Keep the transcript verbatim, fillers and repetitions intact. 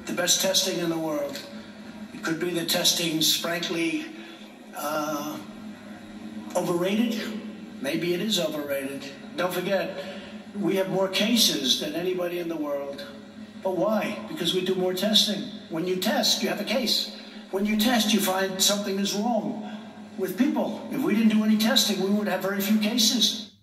the best testing in the world. It could be the testing's frankly uh, overrated. Maybe it is overrated. Don't forget, we have more cases than anybody in the world. But why? Because we do more testing. When you test, you have a case. When you test, you find something is wrong with people. If we didn't do any testing, we would have very few cases.